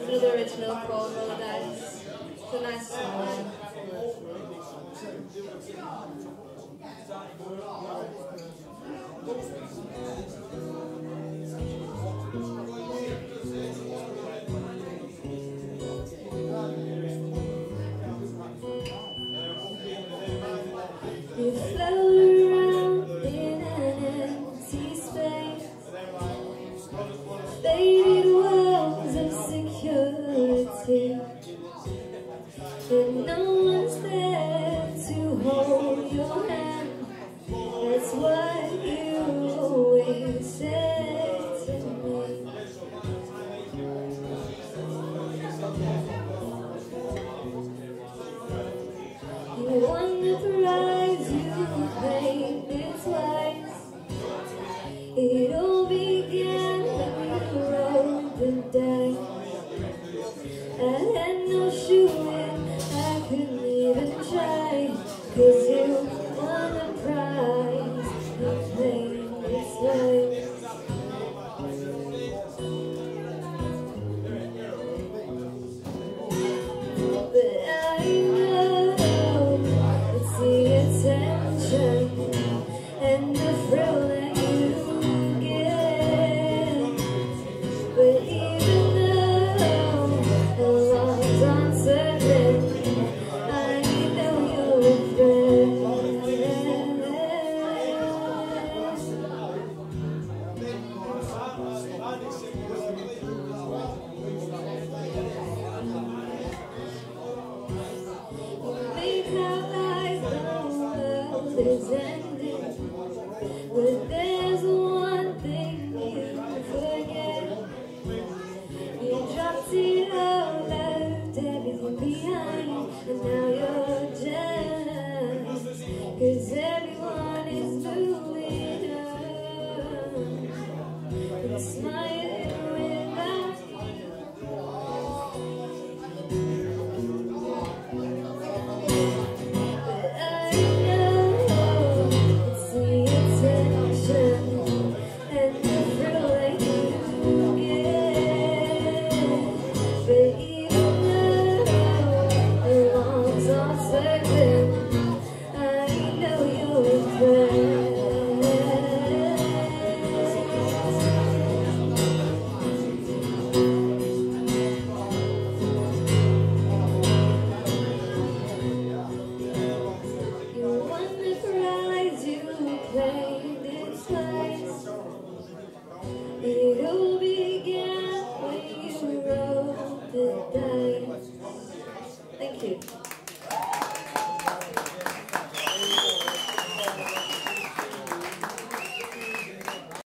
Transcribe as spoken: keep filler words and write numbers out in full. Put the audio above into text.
through the original chord roll, guys. It's a nice song. You float around in an empty space, faded walls of security, and no one's there to hold your hand. That's what you always said to me. You won the prize, you paid it twice. It all began when you rolled the dice. I had no shooting, I couldn't even try, 'cause you won the prize, you paid it twice. But I know it's the attention and the thrill that you get. But even though alarm's uncertain, I know you're a friend. You make our life the world is ending, but there's one thing you forget. You dropped it all, left everything behind, and now